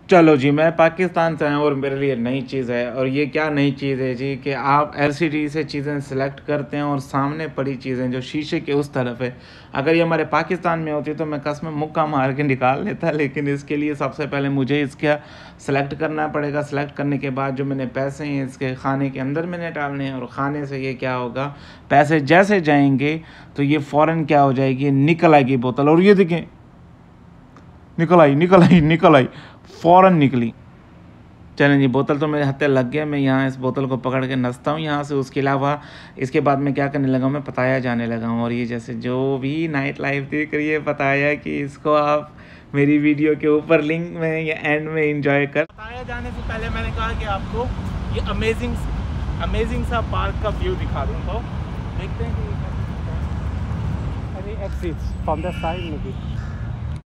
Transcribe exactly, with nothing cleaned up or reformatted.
चलो जी, मैं पाकिस्तान से आया और मेरे लिए नई चीज़ है। और ये क्या नई चीज़ है जी कि आप एलसीडी से चीज़ें सेलेक्ट करते हैं और सामने पड़ी चीज़ें जो शीशे के उस तरफ है, अगर ये हमारे पाकिस्तान में होती तो मैं कसम मुक्का मार के निकाल लेता। लेकिन इसके लिए सबसे पहले मुझे इसका सेलेक्ट करना पड़ेगा। सेलेक्ट करने के बाद जो मैंने पैसे हैं इसके खाने के अंदर मैंने डालने हैं, और खाने से ये क्या होगा, पैसे जैसे जाएंगे तो ये फ़ौरन क्या हो जाएगी, निकल आएगी बोतल। और ये देखें, निकल आई निकल आई निकल आई फ़ौरन निकली। चलें जी, बोतल तो मेरे हत्थे लग गया। मैं यहाँ इस बोतल को पकड़ के नचता हूँ यहाँ से। उसके अलावा इसके बाद मैं क्या करने लगा हूँ, मैं पताया जाने लगा हूँ। और ये जैसे जो भी नाइट लाइफ देख रही है पताया कि इसको आप मेरी वीडियो के ऊपर लिंक में या एंड में एंजॉय कर। पताया जाने से पहले मैंने कहा कि आपको ये अमेजिंग अमेजिंग सा पार्क का व्यू दिखा दूँ। तो देखते हैं कि एग्जिट्स फ्रॉम द साइड में भी